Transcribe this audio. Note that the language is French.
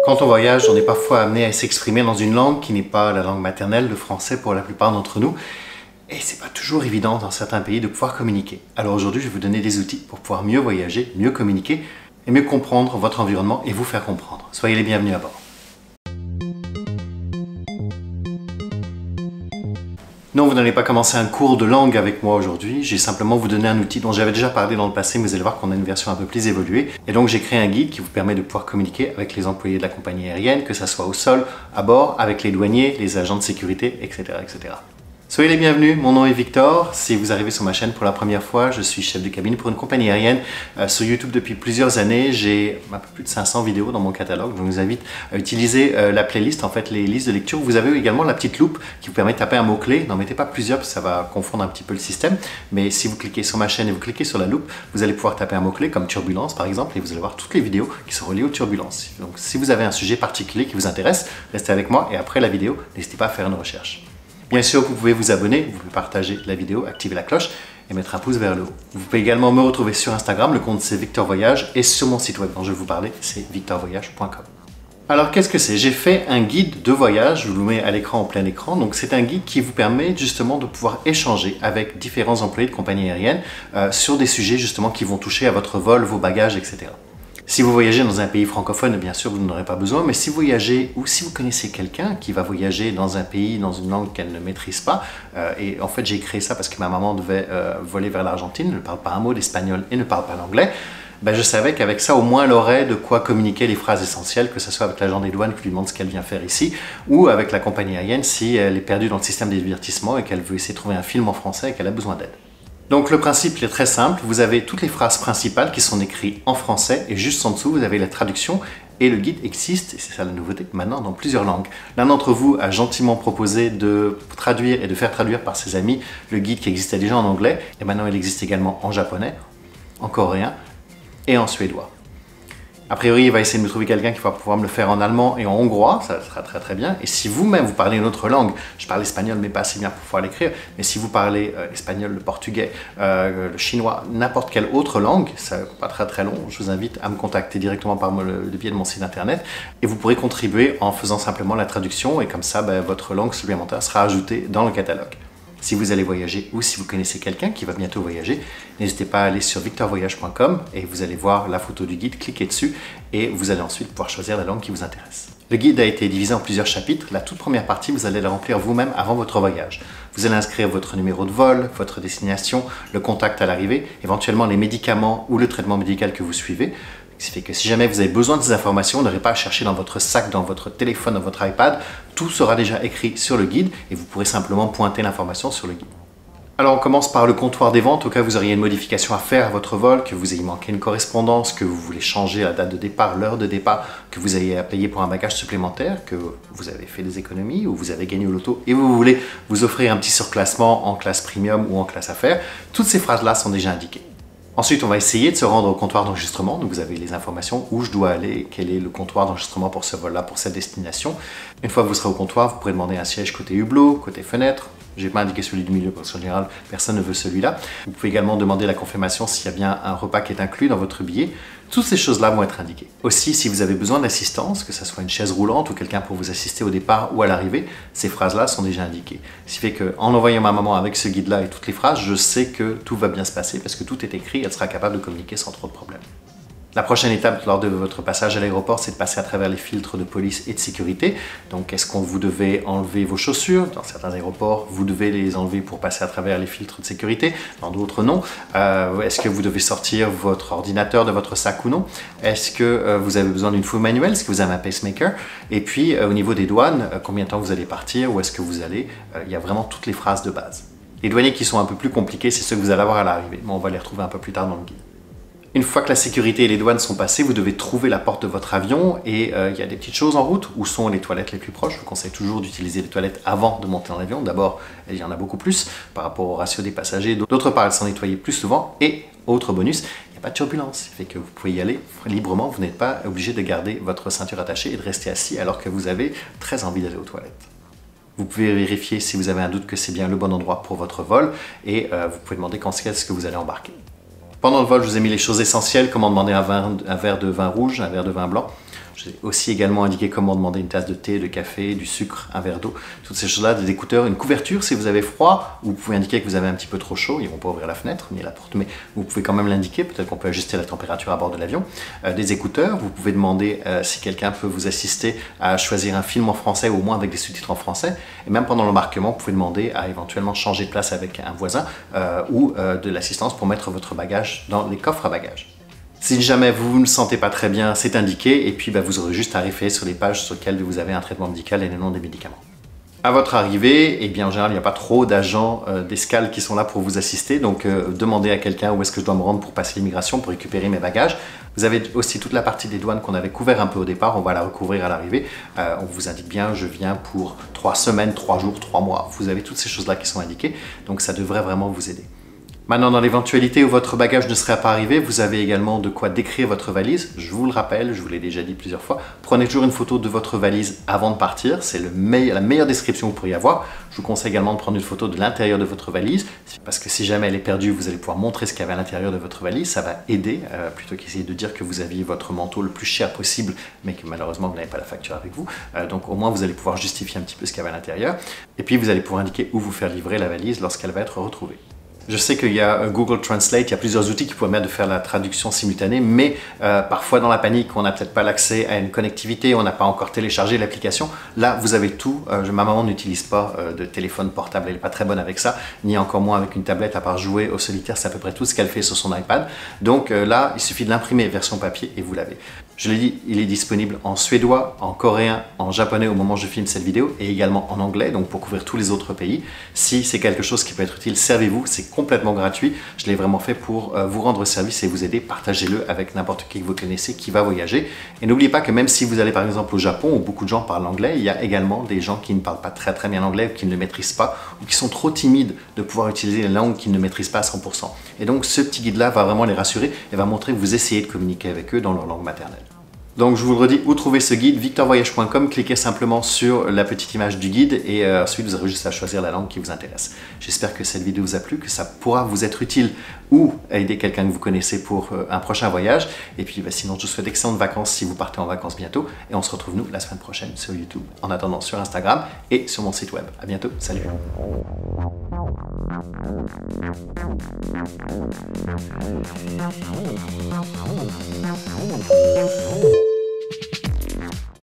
Quand on voyage, on est parfois amené à s'exprimer dans une langue qui n'est pas la langue maternelle, le français pour la plupart d'entre nous. Et c'est pas toujours évident dans certains pays de pouvoir communiquer. Alors aujourd'hui, je vais vous donner des outils pour pouvoir mieux voyager, mieux communiquer et mieux comprendre votre environnement et vous faire comprendre. Soyez les bienvenus à bord. Non, vous n'allez pas commencer un cours de langue avec moi aujourd'hui, j'ai simplement vous donné un outil dont j'avais déjà parlé dans le passé, mais vous allez voir qu'on a une version un peu plus évoluée. Et donc j'ai créé un guide qui vous permet de pouvoir communiquer avec les employés de la compagnie aérienne, que ce soit au sol, à bord, avec les douaniers, les agents de sécurité, etc. etc. Soyez les bienvenus, mon nom est Victor. Si vous arrivez sur ma chaîne pour la première fois, je suis chef de cabine pour une compagnie aérienne sur YouTube depuis plusieurs années. J'ai un peu plus de 500 vidéos dans mon catalogue. Je vous invite à utiliser la playlist, en fait les listes de lecture. Vous avez également la petite loupe qui vous permet de taper un mot-clé. N'en mettez pas plusieurs parce que ça va confondre un petit peu le système. Mais si vous cliquez sur ma chaîne et vous cliquez sur la loupe, vous allez pouvoir taper un mot-clé comme turbulence par exemple et vous allez voir toutes les vidéos qui sont reliées aux turbulences. Donc si vous avez un sujet particulier qui vous intéresse, restez avec moi et après la vidéo, n'hésitez pas à faire une recherche. Bien sûr, vous pouvez vous abonner, vous pouvez partager la vidéo, activer la cloche et mettre un pouce vers le haut. Vous pouvez également me retrouver sur Instagram, le compte c'est Victor Voyage et sur mon site web dont je vais vous parler, c'est victorvoyage.com. Alors qu'est-ce que c'est? J'ai fait un guide de voyage, je vous le mets à l'écran en plein écran, donc c'est un guide qui vous permet justement de pouvoir échanger avec différents employés de compagnies aériennes sur des sujets justement qui vont toucher à votre vol, vos bagages, etc. Si vous voyagez dans un pays francophone, bien sûr, vous n'en aurez pas besoin, mais si vous voyagez ou si vous connaissez quelqu'un qui va voyager dans un pays, dans une langue qu'elle ne maîtrise pas, et en fait j'ai créé ça parce que ma maman devait voler vers l'Argentine, ne parle pas un mot d'espagnol et ne parle pas l'anglais, je savais qu'avec ça, au moins, elle aurait de quoi communiquer les phrases essentielles, que ce soit avec l'agent des douanes qui lui demande ce qu'elle vient faire ici, ou avec la compagnie aérienne si elle est perdue dans le système des divertissements et qu'elle veut essayer de trouver un film en français et qu'elle a besoin d'aide. Donc le principe est très simple, vous avez toutes les phrases principales qui sont écrites en français et juste en dessous vous avez la traduction et le guide existe, et c'est ça la nouveauté, maintenant dans plusieurs langues. L'un d'entre vous a gentiment proposé de traduire et de faire traduire par ses amis le guide qui existait déjà en anglais et maintenant il existe également en japonais, en coréen et en suédois. A priori, il va essayer de me trouver quelqu'un qui va pouvoir me le faire en allemand et en hongrois, ça sera très très bien. Et si vous-même vous parlez une autre langue, je parle espagnol mais pas assez bien pour pouvoir l'écrire, mais si vous parlez l'espagnol, le portugais, le chinois, n'importe quelle autre langue, ça n'est pas très très long, je vous invite à me contacter directement par le biais de mon site internet et vous pourrez contribuer en faisant simplement la traduction et comme ça, votre langue supplémentaire sera ajoutée dans le catalogue. Si vous allez voyager ou si vous connaissez quelqu'un qui va bientôt voyager, n'hésitez pas à aller sur victorvoyage.com et vous allez voir la photo du guide, cliquez dessus et vous allez ensuite pouvoir choisir la langue qui vous intéresse. Le guide a été divisé en plusieurs chapitres. La toute première partie, vous allez la remplir vous-même avant votre voyage. Vous allez inscrire votre numéro de vol, votre destination, le contact à l'arrivée, éventuellement les médicaments ou le traitement médical que vous suivez. Ce qui fait que si jamais vous avez besoin de ces informations, vous n'aurez pas à chercher dans votre sac, dans votre téléphone, dans votre iPad. Tout sera déjà écrit sur le guide et vous pourrez simplement pointer l'information sur le guide. Alors on commence par le comptoir des ventes, au cas où vous auriez une modification à faire à votre vol, que vous ayez manqué une correspondance, que vous voulez changer la date de départ, l'heure de départ, que vous ayez à payer pour un bagage supplémentaire, que vous avez fait des économies ou vous avez gagné au loto et vous voulez vous offrir un petit surclassement en classe premium ou en classe affaires. Toutes ces phrases-là sont déjà indiquées. Ensuite, on va essayer de se rendre au comptoir d'enregistrement. Donc, vous avez les informations où je dois aller, quel est le comptoir d'enregistrement pour ce vol-là, pour cette destination. Une fois que vous serez au comptoir, vous pourrez demander un siège côté hublot, côté fenêtre. Je n'ai pas indiqué celui du milieu parce qu'en général, personne ne veut celui-là. Vous pouvez également demander la confirmation s'il y a bien un repas qui est inclus dans votre billet. Toutes ces choses-là vont être indiquées. Aussi, si vous avez besoin d'assistance, que ce soit une chaise roulante ou quelqu'un pour vous assister au départ ou à l'arrivée, ces phrases-là sont déjà indiquées. Ce qui fait qu'en envoyant ma maman avec ce guide-là et toutes les phrases, je sais que tout va bien se passer parce que tout est écrit, elle sera capable de communiquer sans trop de problèmes. La prochaine étape lors de votre passage à l'aéroport, c'est de passer à travers les filtres de police et de sécurité. Donc, est-ce que vous devez enlever vos chaussures? Dans certains aéroports, vous devez les enlever pour passer à travers les filtres de sécurité. Dans d'autres, non. Est-ce que vous devez sortir votre ordinateur de votre sac ou non? Est-ce que vous avez besoin d'une fouille manuelle? Est-ce que vous avez un pacemaker? Et puis, au niveau des douanes, combien de temps vous allez partir? Où est-ce que vous allez? Il y a vraiment toutes les phrases de base. Les douaniers qui sont un peu plus compliqués, c'est ceux que vous allez avoir à l'arrivée. Mais on va les retrouver un peu plus tard dans le guide. Une fois que la sécurité et les douanes sont passées, vous devez trouver la porte de votre avion et il y a des petites choses en route. Où sont les toilettes les plus proches? Je vous conseille toujours d'utiliser les toilettes avant de monter dans l'avion. D'abord, il y en a beaucoup plus par rapport au ratio des passagers. D'autre part, elles sont nettoyées plus souvent. Et, autre bonus, il n'y a pas de turbulence. Ça fait que vous pouvez y aller librement. Vous n'êtes pas obligé de garder votre ceinture attachée et de rester assis alors que vous avez très envie d'aller aux toilettes. Vous pouvez vérifier si vous avez un doute que c'est bien le bon endroit pour votre vol et vous pouvez demander quand est-ce que vous allez embarquer. Pendant le vol, je vous ai mis les choses essentielles, comment demander un verre de vin rouge, un verre de vin blanc. Je vous ai aussi également indiqué comment demander une tasse de thé, de café, du sucre, un verre d'eau, toutes ces choses-là, des écouteurs, une couverture si vous avez froid, ou vous pouvez indiquer que vous avez un petit peu trop chaud, ils ne vont pas ouvrir la fenêtre ni la porte, mais vous pouvez quand même l'indiquer, peut-être qu'on peut ajuster la température à bord de l'avion. Des écouteurs, vous pouvez demander si quelqu'un peut vous assister à choisir un film en français ou au moins avec des sous-titres en français, et même pendant l'embarquement, vous pouvez demander à éventuellement changer de place avec un voisin ou de l'assistance pour mettre votre bagage dans les coffres à bagages. Si jamais vous ne sentez pas très bien, c'est indiqué, et puis vous aurez juste à référer sur les pages sur lesquelles vous avez un traitement médical et le nom des médicaments. À votre arrivée, eh bien, en général, il n'y a pas trop d'agents d'escale qui sont là pour vous assister, donc demandez à quelqu'un où est-ce que je dois me rendre pour passer l'immigration, pour récupérer mes bagages. Vous avez aussi toute la partie des douanes qu'on avait couvert un peu au départ, on va la recouvrir à l'arrivée. On vous indique bien, je viens pour 3 semaines, 3 jours, 3 mois. Vous avez toutes ces choses-là qui sont indiquées, donc ça devrait vraiment vous aider. Maintenant, dans l'éventualité où votre bagage ne serait pas arrivé, vous avez également de quoi décrire votre valise. Je vous le rappelle, je vous l'ai déjà dit plusieurs fois, prenez toujours une photo de votre valise avant de partir. C'est la meilleure description que vous pourriez avoir. Je vous conseille également de prendre une photo de l'intérieur de votre valise, parce que si jamais elle est perdue, vous allez pouvoir montrer ce qu'il y avait à l'intérieur de votre valise. Ça va aider, plutôt qu'essayer de dire que vous aviez votre manteau le plus cher possible, mais que malheureusement vous n'avez pas la facture avec vous. Donc au moins vous allez pouvoir justifier un petit peu ce qu'il y avait à l'intérieur. Et puis vous allez pouvoir indiquer où vous faire livrer la valise lorsqu'elle va être retrouvée. Je sais qu'il y a Google Translate, il y a plusieurs outils qui permettent de faire la traduction simultanée, mais parfois dans la panique, on n'a peut-être pas l'accès à une connectivité, on n'a pas encore téléchargé l'application. Là, vous avez tout. Ma maman n'utilise pas de téléphone portable, elle n'est pas très bonne avec ça, ni encore moins avec une tablette, à part jouer au solitaire, c'est à peu près tout ce qu'elle fait sur son iPad. Donc là, il suffit de l'imprimer version papier et vous l'avez. Je l'ai dit, il est disponible en suédois, en coréen, en japonais au moment où je filme cette vidéo, et également en anglais, donc pour couvrir tous les autres pays. Si c'est quelque chose qui peut être utile, servez-vous, c'est complètement gratuit. Je l'ai vraiment fait pour vous rendre service et vous aider. Partagez-le avec n'importe qui que vous connaissez qui va voyager. Et n'oubliez pas que même si vous allez par exemple au Japon, où beaucoup de gens parlent anglais, il y a également des gens qui ne parlent pas très bien l'anglais, ou qui ne le maîtrisent pas, ou qui sont trop timides de pouvoir utiliser la langue qu'ils ne maîtrisent pas à 100%. Et donc ce petit guide-là va vraiment les rassurer et va montrer que vous essayez de communiquer avec eux dans leur langue maternelle. Donc je vous le redis, où trouver ce guide? victorvoyage.com, cliquez simplement sur la petite image du guide et ensuite vous aurez juste à choisir la langue qui vous intéresse. J'espère que cette vidéo vous a plu, que ça pourra vous être utile ou aider quelqu'un que vous connaissez pour un prochain voyage. Et puis sinon, je vous souhaite d'excellentes vacances si vous partez en vacances bientôt et on se retrouve nous la semaine prochaine sur YouTube, en attendant sur Instagram et sur mon site web. À bientôt, salut!